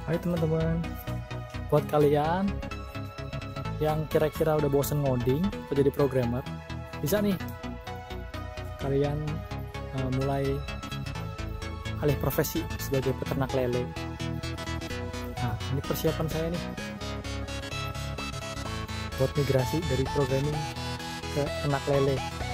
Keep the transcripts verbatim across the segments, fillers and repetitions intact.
Hai teman-teman, buat kalian yang kira-kira udah bosen ngoding atau jadi programmer, bisa nih kalian uh, mulai alih profesi sebagai peternak lele. Nah, ini persiapan saya nih buat migrasi dari programming ke ternak lele.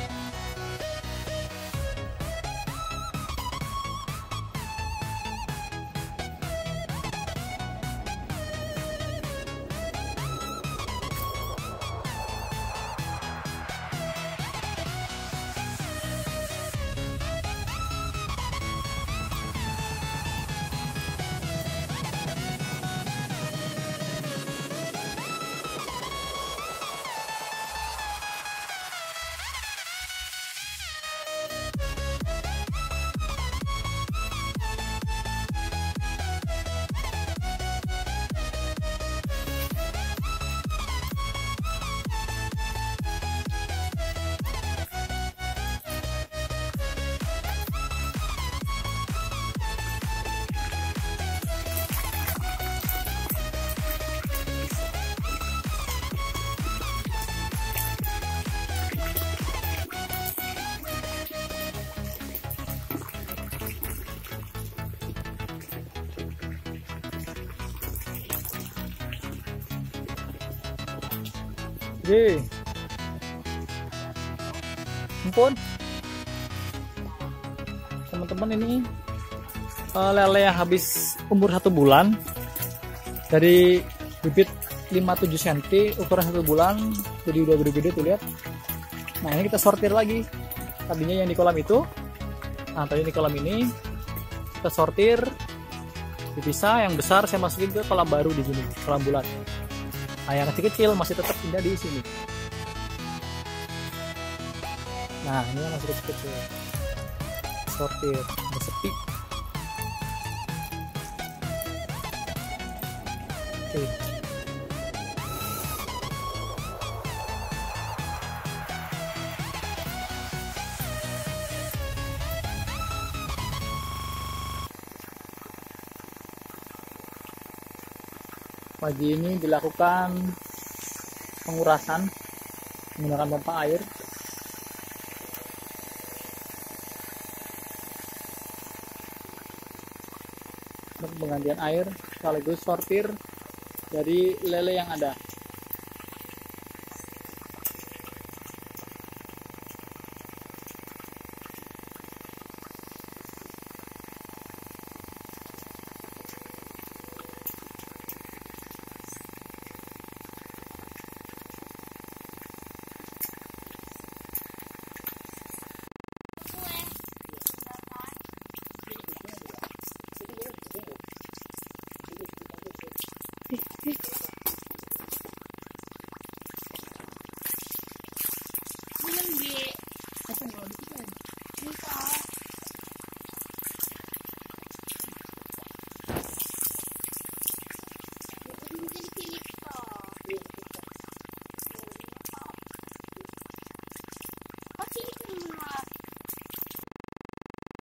Oke, ampun teman-teman, ini uh, lele yang habis umur satu bulan dari bibit lima puluh tujuh sentimeter, ukuran satu bulan jadi udah gede-gede tuh, lihat. Nah, ini kita sortir lagi. Tadinya yang di kolam itu, nah tadi di kolam ini kita sortir, dipisah. Yang besar saya masukin ke kolam baru di sini, kolam bulat. Nah, yang kecil-kecil masih tetap pindah di sini. Nah, ini yang masih kecil-kecil. Sortir, udah sepi. Oke. Pagi ini dilakukan pengurasan menggunakan pompa air. Untuk penggantian air sekaligus sortir dari lele yang ada. Eh, eh.